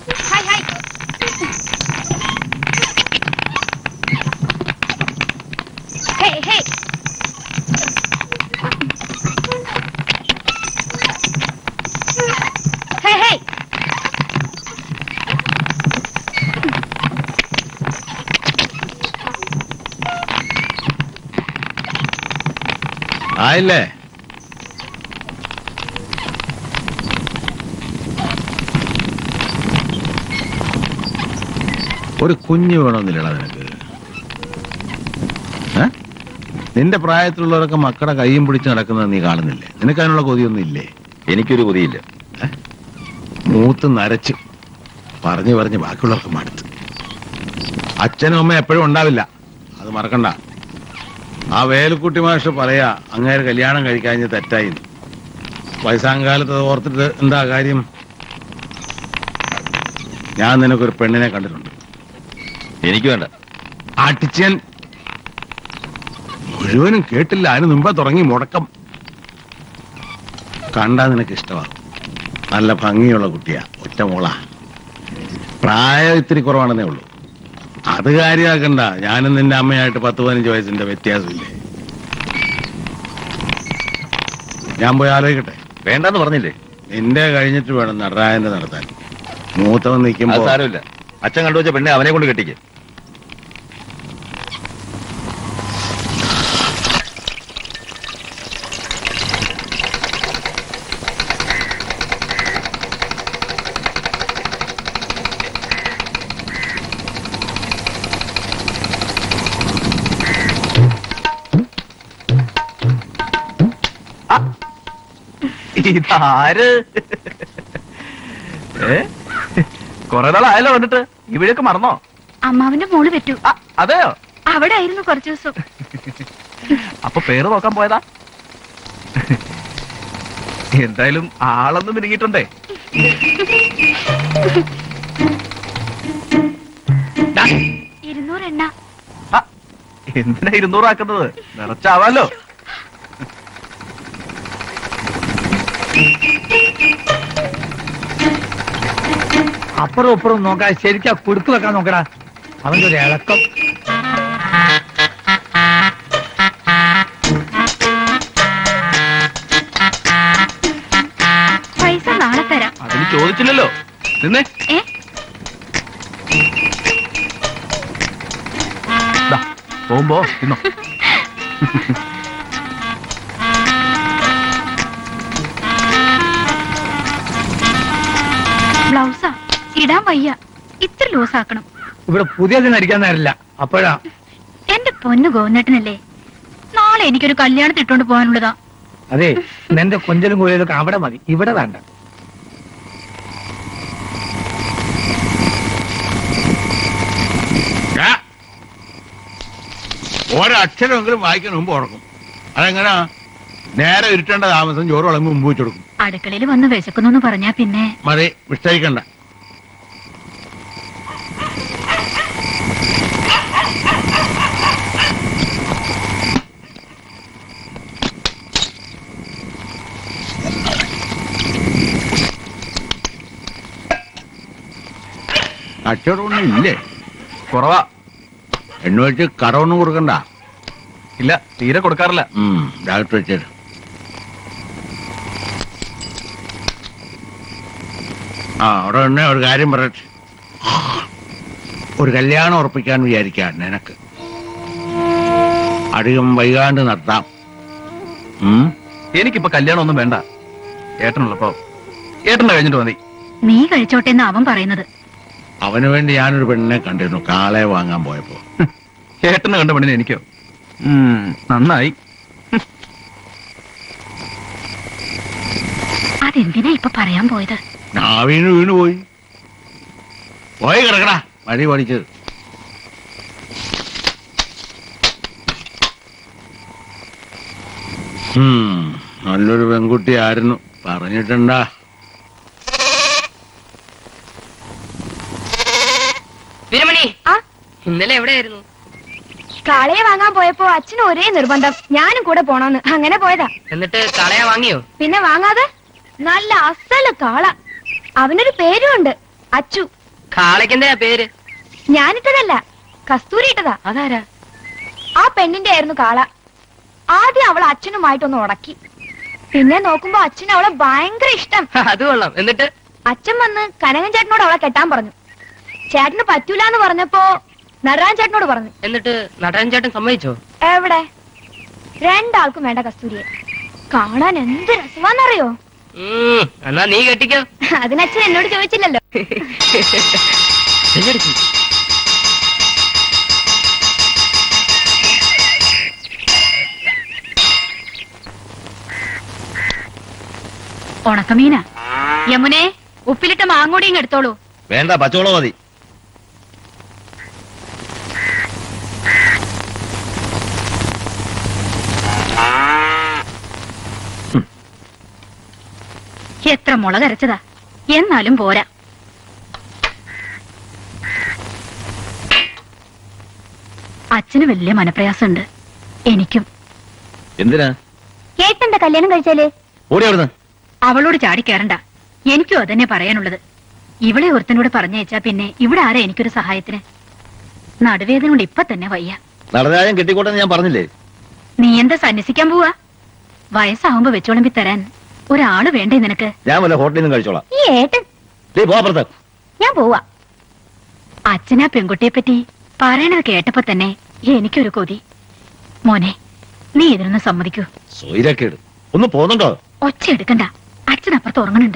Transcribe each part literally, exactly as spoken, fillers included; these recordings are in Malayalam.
Hi hi. ഹേ ഹേ. ഹേ ഹേ. ആയില്ലേ? ഒരു കുഞ്ഞു വേണമെന്നില്ലടാ നിനക്ക്? നിന്റെ പ്രായത്തിലുള്ളവരൊക്കെ മക്കളുടെ കയ്യും പിടിച്ച് നടക്കുന്നത് നീ കാണുന്നില്ലേ? നിനക്ക് അതിനുള്ള കൊതിയൊന്നും ഇല്ലേ? എനിക്കൊരു കൊതിയില്ല. മൂത്ത് നരച്ച് പറഞ്ഞു പറഞ്ഞ് ബാക്കിയുള്ളവർക്ക് മടുത്ത്. അച്ഛനും അമ്മയും എപ്പോഴും ഉണ്ടാവില്ല, അത് മറക്കണ്ട. ആ വേലുക്കുട്ടി മാഷ് പറയാ അങ്ങേര് കല്യാണം കഴിക്കാഞ്ഞ് തെറ്റായി. വയസ്സാങ്കാലത്ത് അത് ഓർത്തിട്ട് എന്താ കാര്യം? ഞാൻ നിനക്കൊരു പെണ്ണിനെ കണ്ടിട്ടുണ്ട്. എനിക്ക് വേണ്ട. ആട്ടിച്ചൻ മുഴുവനും കേട്ടില്ല, അതിന് മുമ്പേ തുടങ്ങി മുടക്കം. കണ്ടാ നിനക്ക് ഇഷ്ടമാകും. നല്ല ഭംഗിയുള്ള കുട്ടിയാ, ഒറ്റ മോളാ. പ്രായം ഇത്തിരി കുറവാണെന്നേ ഉള്ളൂ. അത് കാര്യമാക്കണ്ട. ഞാനും നിന്റെ അമ്മയായിട്ട് പത്ത് പതിനഞ്ച് വയസ്സിന്റെ വ്യത്യാസമില്ലേ? ഞാൻ പോയി ആലോചിക്കട്ടെ. വേണ്ടെന്ന് പറഞ്ഞില്ലേ? നിന്റെ കഴിഞ്ഞിട്ട് വേണം നടരാജന്റെ നടത്താൻ. മൂത്തവൻ നിൽക്കുമ്പോ സാരമില്ല. അച്ഛൻ കണ്ടുവച്ച പെണ്ണെ അവനെ കൊണ്ട് കെട്ടിക്ക്. ഇതാര്? കൊറേ നാളായല്ലോ വന്നിട്ട്. ഇവിടെയൊക്കെ മറന്നോ? അമ്മാവിന്റെ മോള് പറ്റൂ. അതെയോ? അവിടെ ആയിരുന്നു കുറച്ചു ദിവസം. അപ്പൊ പേര് നോക്കാൻ പോയതാ? എന്തായാലും ആളൊന്നും മിനുങ്ങിയിട്ടുണ്ടേ. ഇരുന്നൂറ് എണ്ണ. എന്തിനാ ഇരുന്നൂറാക്കുന്നത്? നിറച്ചാവാലോ. അപ്പുറം ഇപ്പുറം നോക്കാ, ശരിക്കാ കുടുക്ക് വെക്കാൻ നോക്കടാ. അവന്റെ ഒരു ഇളക്കം. പൈസ നാളെ തരാം. അതിന് ചോദിച്ചില്ലല്ലോ. നിന്നേ. പോകുമ്പോ തിന്നോ. ബ്ലൗസാ ഇടാൻ വയ്യ, ഇത്ര ലൂസ് ആക്കണം. ഇവിടെ പുതിയതിന് അടിക്കാൻ നേരില്ല. അപ്പോഴാ എന്റെ പൊന്നു ഗോവിന്ദേട്ടനല്ലേ, നാളെ എനിക്കൊരു കല്യാണത്തിന് ഇട്ടോണ്ട് പോകാനുള്ളതാ. അതെ, നിന്റെ കൊഞ്ചലും കോയിലൊക്കെ അവിടെ മതി, ഇവിടെ വേണ്ട. ഒരക്ഷരമെങ്കിലും വായിക്കാൻ മുമ്പ് ഉറക്കും. അതെങ്ങനാ? നേരെ ഇരുട്ടേണ്ട താമസം ചോറ് വിളമ്പ് മുമ്പ് വെച്ചു കൊടുക്കും. അടുക്കളയിൽ വന്ന് വിശക്കുന്നു പറഞ്ഞാ പിന്നെ മതി, വിസ്തരിക്കണ്ട. കച്ചവടമൊന്നും ഇല്ലേ? കുറവാ. എണ്ണ വെച്ച് കടമൊന്നും കൊടുക്കണ്ട. ഇല്ല, തീരെ കൊടുക്കാറില്ല. ഡയറക്റ്റ് വെച്ചേര്. ആ അവിടെ തന്നെ ഒരു കാര്യം പറയട്ടെ. ഒരു കല്യാണം ഉറപ്പിക്കാൻ വിചാരിക്കാൻ നിനക്ക് അധികം വൈകാണ്ട് നടത്താം. എനിക്കിപ്പോ കല്യാണം ഒന്നും വേണ്ട. ഏട്ടനുള്ളപ്പോ ഏട്ടന്റെ കഴിഞ്ഞിട്ട് മതി. നീ കഴിച്ചോട്ടെ എന്ന് അവൻ പറയുന്നത്. അവന് വേണ്ടി ഞാനൊരു പെണ്ണിനെ കണ്ടിരുന്നു കാളെ വാങ്ങാൻ പോയപ്പോ. ഏട്ടനെ കണ്ട പെണ്ണിനെ എനിക്കോ? നന്നായി. അതെന്തിനാ ഇപ്പൊ പറയാൻ പോയത്? നാവീണ് വീണ് പോയി പോയി കിടക്കടാ, വഴി പഠിച്ചത്. നല്ലൊരു പെൺകുട്ടി ആയിരുന്നു, പറഞ്ഞിട്ടുണ്ടാ? ഇന്നലെ എവിടെയായിരുന്നു? കാളയെ വാങ്ങാൻ പോയപ്പോ അച്ഛന് ഒരേ നിർബന്ധം, ഞാനും കൂടെ പോണോന്ന്. അങ്ങനെ പോയതാ. എന്നിട്ട് കാളയെ വാങ്ങിയോ? പിന്നെ വാങ്ങാതെ. നല്ല അസല് കാള. അവനൊരു പേരും ഉണ്ട്, അച്ചു. കാളയ്ക്കെന്താ പേര്? ഞാനിട്ടതല്ല, കസ്തൂരി ഇട്ടതാ. അതാരാ? ആ പെണ്ണിന്റെ ആയിരുന്നു കാള. ആദ്യം അവൾ അച്ഛനുമായിട്ടൊന്ന് ഉടക്കി. പിന്നെ നോക്കുമ്പോ അച്ഛന് അവളെ ഭയങ്കര ഇഷ്ടം. അത് കൊള്ളാം. എന്നിട്ട് അച്ഛൻ വന്ന് കനകൻ ചേട്ടനോട് അവളെ കെട്ടാൻ പറഞ്ഞു. ചേട്ടന് പറ്റൂലെന്ന് പറഞ്ഞപ്പോ നടരാജൻ ചേട്ടനോട് പറഞ്ഞു. എന്നിട്ട് നടരാജൻ ചേട്ടൻ സമ്മതിച്ചോ? എവിടെ, രണ്ടാൾക്കും വേണ്ട കസ്തൂരിയെ. കാണാൻ എന്ത് രസമാന്നറിയോ? എന്നാ നീ കെട്ടിക്കോ. അതിനച്ഛൻ എന്നോട് ചോദിച്ചില്ലല്ലോ. ഉണക്കമീന. യമുനെ, ഉപ്പിലിട്ട മാങ്ങോടിയും എടുത്തോളൂ. വേണ്ട, പച്ചവളം മതി. എത്ര മുളകരച്ചതാ, എന്നാലും പോരാ. അച്ഛന് വലിയ മനപ്രയാസമുണ്ട്, എനിക്കും. എന്തിനാ? കേട്ടെന്താ കല്യാണം കഴിച്ചാല്? ഓടി അവിടുന്ന്. അവളോട് ചാടിക്കേറണ്ട, എനിക്കും അതന്നെ പറയാനുള്ളത്. ഇവളെ ഒരുത്തനോട് പറഞ്ഞയച്ചാ പിന്നെ ഇവിടെ ആരാ എനിക്കൊരു സഹായത്തിന്? നടുവേദന കൊണ്ട് ഇപ്പൊ തന്നെ വയ്യ. നടരാജൻ കെട്ടിക്കോട്ടെന്ന് ഞാൻ പറഞ്ഞില്ലേ? നീ എന്താ സന്യസിക്കാൻ പോവാ? വയസ്സാവുമ്പോ വെച്ചോളമ്പി തരാൻ ഒരാള് വേണ്ടേ നിനക്ക്? ഞാൻ വല്ല ഹോട്ടലിൽ നിന്നും കഴിച്ചോളാം. ഈ ഏട്ടൻ പോവാപ്പുറത്ത്. ഞാൻ പോവാ. അച്ഛനാ പെൺകുട്ടിയെ പറ്റി പറയണത് കേട്ടപ്പോ തന്നെ എനിക്കൊരു കൊതി. മോനെ, നീ ഇതിനൊന്ന് സമ്മതിക്കൂ. സോയിരക്കേട്. ഒന്ന് പോന്നുണ്ടോ? ഒച്ച എടുക്കണ്ട, അച്ഛനപ്പുറത്ത് ഉറങ്ങണുണ്ട്.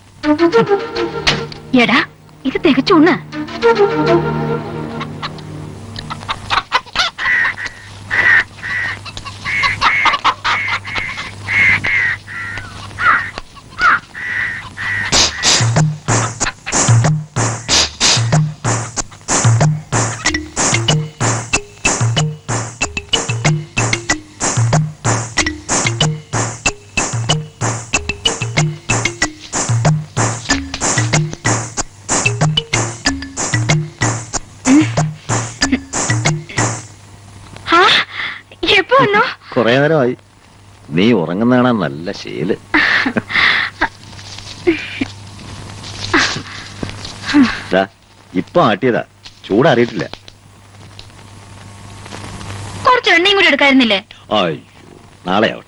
എടാ, ഇത് തികച്ചൂണ്. കൊറേ നേരമായി. നീ ഉറങ്ങുന്നതാണ് നല്ല ശീല്. ഇപ്പൊ ആട്ടിയതാ, ചൂടറിയിട്ടില്ല. കുറച്ച് എണ്ണയും കൂടി എടുക്കായിരുന്നില്ലേ? അയ്യോ, നാളെ ആവട്ടെ.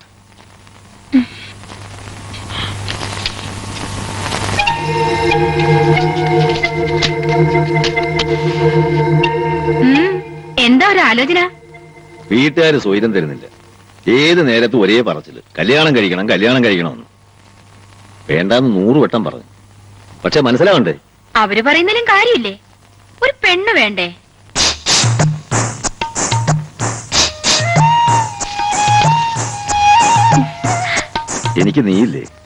എന്താ ഒരു ആലോചന? വീട്ടുകാര് സ്വൈരം തരുന്നില്ല. ഏത് നേരത്തും ഒരേ പറച്ചില്, കല്യാണം കഴിക്കണം കല്യാണം കഴിക്കണമെന്ന്. വേണ്ടാന്ന് നൂറ് വട്ടം പറഞ്ഞു, പക്ഷെ മനസ്സിലാവണ്ടേ? അവര് പറയുന്നതിലും കാര്യമില്ലേ? ഒരു പെണ്ണ് വേണ്ടേ? എനിക്ക് നീയില്ലേ?